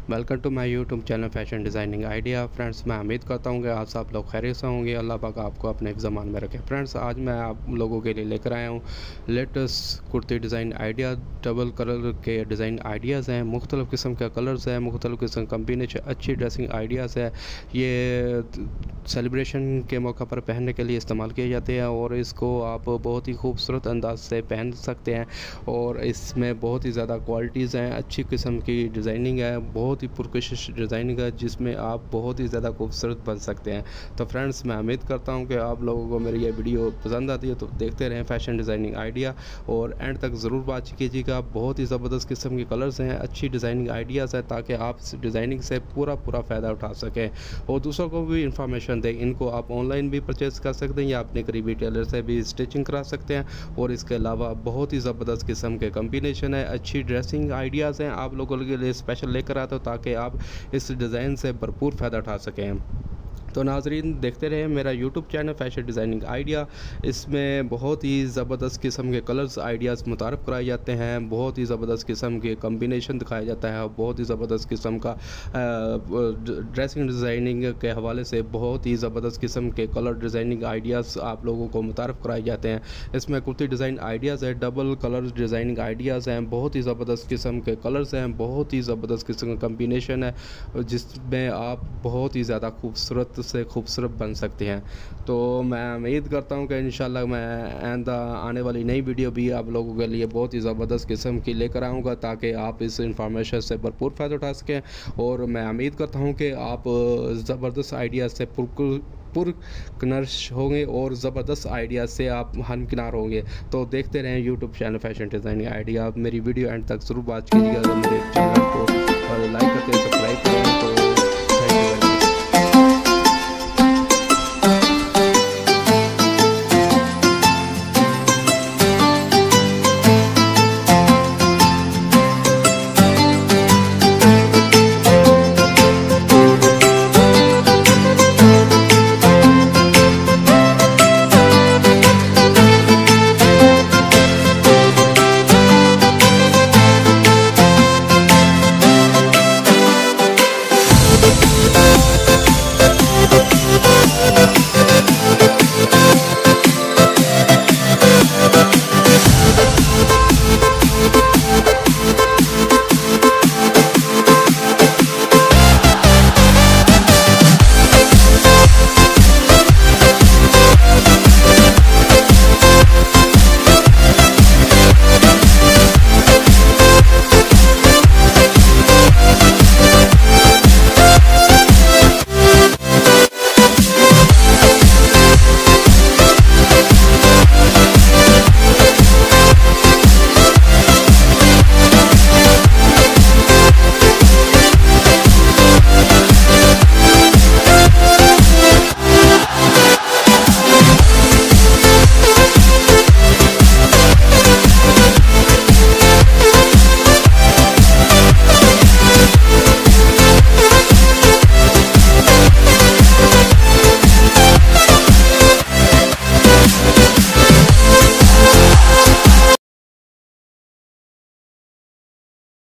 Welcome to my YouTube channel fashion designing idea. Friends, मैं उम्मीद करता हूँ कि आप सब लोग खैरियत से होंगे। अल्लाह पाक आपको अपने ज़मान में रखे। फ्रेंड्स, आज मैं आप लोगों के लिए लेकर आया हूँ latest kurti design idea. Double colour के डिज़ाइन आइडियाज़ हैं, मुख्तलिफ़ किस्म के कलर्स हैं, मुख्तलिफ़ किस्म कम्बिनेशन, अच्छी ड्रेसिंग आइडियाज़ है। ये सेलिब्रेशन के मौका पर पहनने के लिए इस्तेमाल किए जाते हैं और इसको आप बहुत ही खूबसूरत अंदाज से पहन सकते हैं। और इसमें बहुत ही ज़्यादा क्वालिटीज़ हैं, अच्छी किस्म की डिज़ाइनिंग है, बहुत ही पुरकशिश डिज़ाइनिंग है जिसमें आप बहुत ही ज़्यादा खूबसूरत बन सकते हैं। तो फ्रेंड्स, मैं उम्मीद करता हूं कि आप लोगों को मेरी ये वीडियो पसंद आती है तो देखते रहें फैशन डिज़ाइनिंग आइडिया और एंड तक ज़रूर बात कीजिएगा। बहुत ही ज़बरदस्त किस्म के कलर्स हैं, अच्छी डिज़ाइनिंग आइडियाज़ है ताकि आप इस डिज़ाइनिंग से पूरा फ़ायदा उठा सकें और दूसरों को भी इंफॉर्मेशन दें। इनको आप ऑनलाइन भी परचेज़ कर सकते हैं या अपने करीबी टेलर से भी स्टिचिंग करा सकते हैं। और इसके अलावा बहुत ही ज़बरदस्त किस्म के कम्बिनेशन है, अच्छी ड्रेसिंग आइडियाज़ हैं, आप लोगों के लिए स्पेशल लेकर आता हूँ ताकि आप इस डिज़ाइन से भरपूर फ़ायदा उठा सकें। तो नाज़रीन, देखते रहें मेरा YouTube channel fashion designing idea. इसमें बहुत ही ज़बरदस्त किस्म के कलर्स आइडियाज़ मुतारफ़ कराए जाते हैं, बहुत ही ज़बरदस्त किस्म के कम्बिनेशन दिखाया जाता है और बहुत ही ज़बरदस्त किस्म का ड्रेसिंग डिज़ाइनिंग के हवाले से बहुत ही ज़बरदस्त किस्म के कलर डिज़ाइनिंग आइडियाज़ आप लोगों को मुतारफ़ कराए जाते हैं। इसमें कुर्ती डिज़ाइन आइडियाज़ है, डबल कलर डिज़ाइनिंग आइडियाज़ हैं, बहुत ही ज़बरदस्त किस्म के कलर्स हैं, बहुत ही ज़बरदस्त किस्म का कम्बिनेशन है जिसमें आप बहुत ही ज़्यादा खूबसूरत बन सकते हैं। तो मैं उम्मीद करता हूं कि इंशाल्लाह मैं आइंदा आने वाली नई वीडियो भी आप लोगों के लिए बहुत ही ज़बरदस्त किस्म की लेकर आऊँगा ताकि आप इस इंफॉर्मेशन से भरपूर फ़ायदा उठा सकें। और मैं उम्मीद करता हूं कि आप ज़बरदस्त आइडिया से पुरकनर्श होंगे और ज़बरदस्त आइडिया से आप हमकिनार होंगे। तो देखते रहें YouTube channel fashion designing idea. मेरी वीडियो एंड तक ज़रूर बात कीजिएगा। मेरे चैनल को